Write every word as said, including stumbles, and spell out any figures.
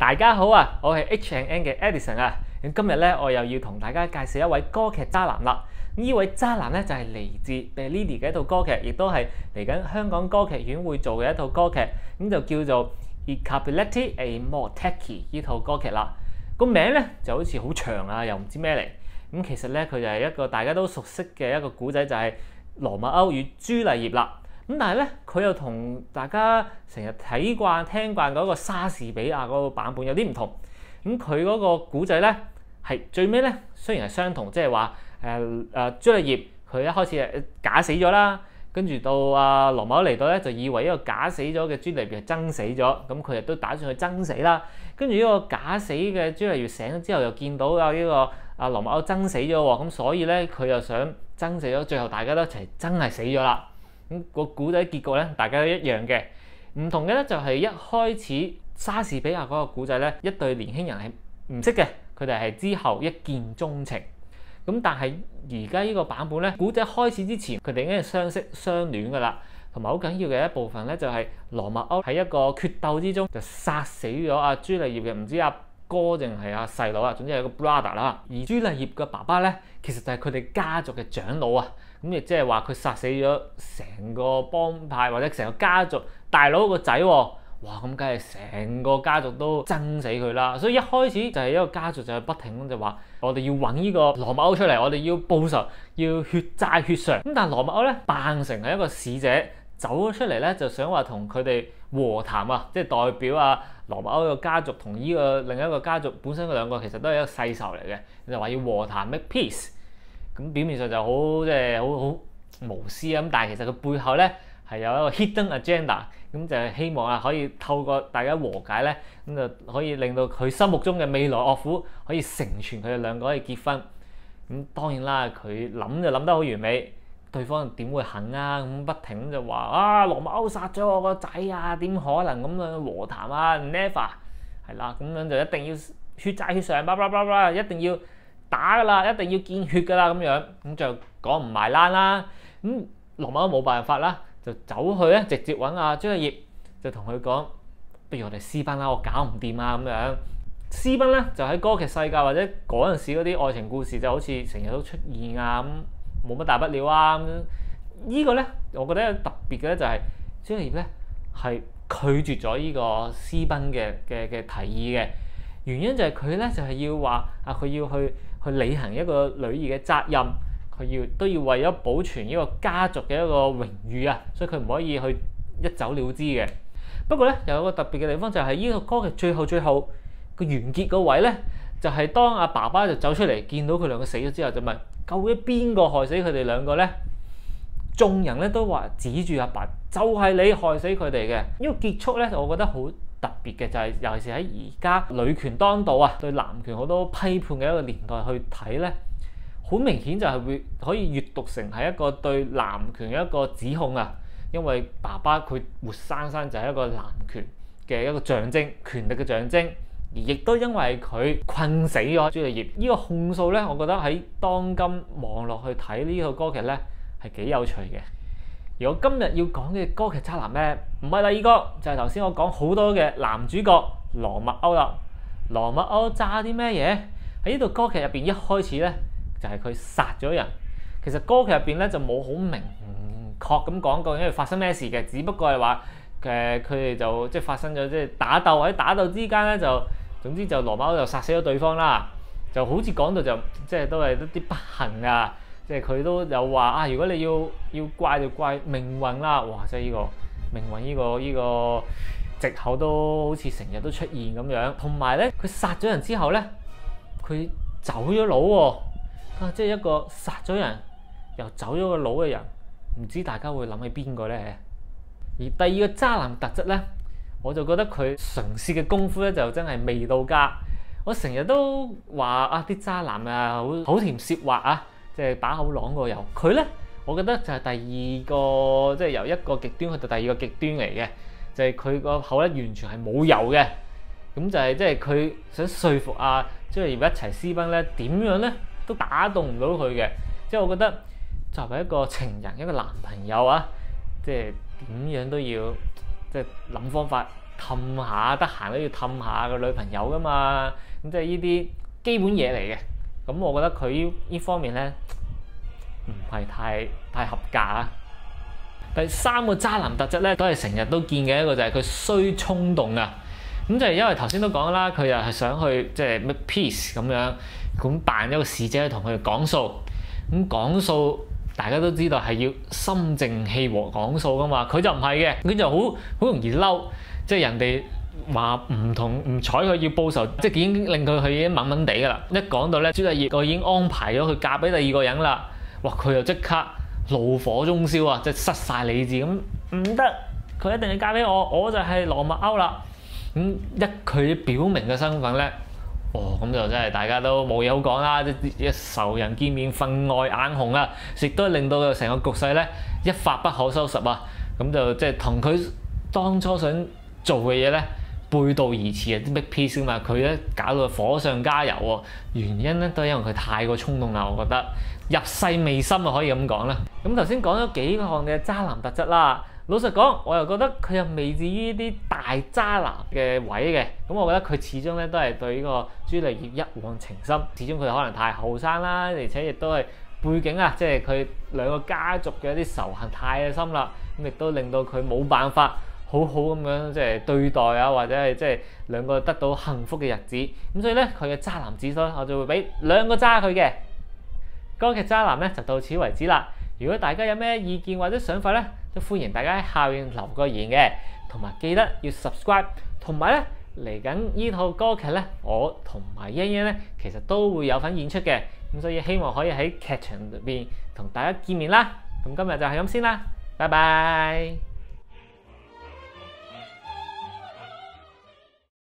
大家好啊，我係 H and N 嘅 Edison 啊。咁今日咧，我又要同大家介紹一位歌劇渣男啦。呢位渣男咧就係嚟自 Bellini 嘅一套歌劇，亦都係嚟緊香港歌劇院會做嘅一套歌劇，咁就叫做 I Capuletti e Montecchi 呢套歌劇啦。個名咧就好似好長啊，又唔知咩嚟。咁其實咧佢就係一個大家都熟悉嘅一個古仔，就係羅密歐與朱麗葉啦。咁但係咧，佢又同大家成日睇慣、聽慣嗰個莎士比亞嗰個版本有啲唔同。咁佢嗰個古仔咧係最尾咧，雖然係相同，即係話誒誒朱麗葉佢一開始係假死咗啦，跟住到阿羅密歐嚟到咧，就以為呢個假死咗嘅朱麗葉係真死咗，咁佢亦都打算去爭死啦。跟住呢個假死嘅朱麗葉醒咗之後，又見到啊呢個阿羅密歐爭死咗喎，咁所以咧佢又想爭死咗，最後大家都一齊真係死咗啦。咁個古仔結局咧，大家都一樣嘅，唔同嘅咧就係一開始莎士比亞嗰個古仔咧，一對年輕人係唔識嘅，佢哋係之後一見鍾情。咁但係而家呢個版本咧，古仔開始之前，佢哋已經係相識相戀噶啦，同埋好緊要嘅一部分咧，就係羅密歐喺一個決鬥之中就殺死咗阿朱麗葉嘅，唔知阿哥定係阿細佬啊，總之係個 brother 啦。而朱麗葉嘅爸爸咧，其實就係佢哋家族嘅長老啊。咁亦即係話佢殺死咗成個幫派或者成個家族大佬個仔喎，哇！咁梗係成個家族都憎死佢啦。所以一開始就係一個家族就係不停咁就話，我哋要揾呢個羅密歐出嚟，我哋要報仇，要血債血償。咁但係羅密歐咧扮成係一個使者走咗出嚟咧，就想話同佢哋和談啊，即係代表啊羅密歐個家族同呢個另一個家族本身佢兩個其實都係一個世仇嚟嘅，就話要和談 make peace。咁表面上就好即係好好無私咁，但係其實佢背後咧係有一個 hidden agenda，咁就係希望啊可以透過大家和解咧，咁就可以令到佢心目中嘅未來岳父可以成全佢哋兩個可以結婚。咁當然啦，佢諗就諗得好完美，對方點會肯啊？咁不停就話啊羅密歐殺咗我個仔啊，點可能咁樣和談啊 ？Never 係啦，咁樣就一定要血債血償，叭叭叭叭，一定要打噶啦，一定要見血噶啦，咁樣咁就講唔埋欄啦。咁羅密歐冇辦法啦，就走去咧，直接揾阿朱麗葉，就同佢講：不如我哋私奔啦，我搞唔掂啊咁樣。私奔咧就喺歌劇世界或者嗰陣時嗰啲愛情故事就好似成日都出現啊，咁冇乜大不了啊。咁呢個咧，我覺得特別嘅咧就係朱麗葉咧係拒絕咗呢個私奔嘅嘅嘅提議嘅原因就係佢咧就係要話啊，佢要去。去履行一個女兒嘅責任，佢要都要為咗保存呢個家族嘅一個榮譽啊，所以佢唔可以去一走了之嘅。不過咧，又有一個特別嘅地方就係呢個歌劇最後最後個完結個位咧，就係、是、當阿爸爸就走出嚟見到佢兩個死咗之後，就問究竟邊個害死佢哋兩個咧？眾人咧都話指住阿爸，就係、是、你害死佢哋嘅。呢、這個結束咧，我覺得好特別嘅就係、是，尤其是喺而家女權當道啊，對男權好多批判嘅一個年代去睇咧，好明顯就係會可以閱讀成係一個對男權嘅一個指控啊。因為爸爸佢活生生就係一個男權嘅一個象徵，權力嘅象徵，而亦都因為佢困死咗朱麗葉。呢、這個控訴咧，我覺得喺當今望落去睇呢套歌劇咧係幾有趣嘅。而我今日要講嘅歌劇渣男咧，唔係第二個，就係頭先我講好多嘅男主角羅密歐啦。羅密歐渣啲咩嘢？喺呢度歌劇入邊一開始咧，就係佢殺咗人。其實歌劇入邊咧就冇好明確咁講究竟發生咩事嘅，只不過係話誒佢哋就即係發生咗即係打鬥，喺打鬥之間咧就總之就羅密歐就殺死咗對方啦。就好似講到就即係都係一啲不幸啊。即係佢都有話啊，如果你要要怪就怪命運啦，哇！即係呢個命運呢個呢個藉口都好似成日都出現咁樣。同埋咧，佢殺咗人之後咧，佢走咗佬喎，啊！即係一個殺咗人又走咗個佬嘅人，唔知大家會諗起邊個咧？而第二個渣男特質咧，我就覺得佢唇舌嘅功夫咧就真係未到家。我成日都話啊，啲渣男啊好好甜舌滑啊！即係把口朗過油，佢咧，我覺得就係第二個，即係由一個極端去到第二個極端嚟嘅，就係佢個口咧完全係冇油嘅，咁就係即係佢想說服啊朱麗葉一齊私奔咧，點樣咧都打動唔到佢嘅。即係我覺得作為一個情人一個男朋友啊，即係點樣都要即係諗方法氹下，得閒都要氹下個女朋友噶嘛。咁即係呢啲基本嘢嚟嘅。咁我覺得佢呢呢方面咧唔係太太合格啊。第三個渣男特質咧，都係成日都見嘅一個就係佢衰衝動啊。咁就係因為頭先都講啦，佢又係想去即係 make peace 咁樣，咁扮一個使者同佢哋講數。咁講數大家都知道係要心靜氣和講數噶嘛，佢就唔係嘅，佢就好好容易嬲，即係人哋話唔同唔睬佢要報仇，即係已經令佢佢已經悶悶地噶啦。一講到咧朱麗葉，我已經安排咗佢嫁俾第二個人啦，哇！佢又即刻怒火中燒啊，即係失晒理智咁，唔得，佢一定要嫁俾我，我就係羅密歐啦。咁一佢表明嘅身份咧，哦咁就真係大家都冇嘢好講啦，一仇人見面分外眼紅啊，亦都令到成個局勢咧一發不可收拾啊！咁就即係同佢當初想做嘅嘢咧背道而馳啊，啲 make peace 啊嘛，佢咧搞到火上加油喎，原因咧都係因為佢太過衝動啦，我覺得入世未深啊，可以咁講啦。咁頭先講咗幾項嘅渣男特質啦。老實講，我又覺得佢又未至於啲大渣男嘅位嘅，咁我覺得佢始終咧都係對呢個朱麗葉一往情深，始終佢可能太後生啦，而且亦都係背景啊，即係佢兩個家族嘅一啲仇恨太深啦，咁亦都令到佢冇辦法好好咁樣即係對待啊，或者係即係兩個得到幸福嘅日子，咁所以咧佢嘅渣男指數我就會俾兩個渣佢嘅。歌劇渣男咧就到此為止啦。如果大家有咩意見或者想法咧，都歡迎大家喺下面留個言嘅，同埋記得要 subscribe， 同埋咧嚟緊呢套歌劇咧，我同埋欣欣咧其實都會有份演出嘅，咁所以希望可以喺劇場入邊同大家見面啦。咁今日就係咁先啦，拜拜。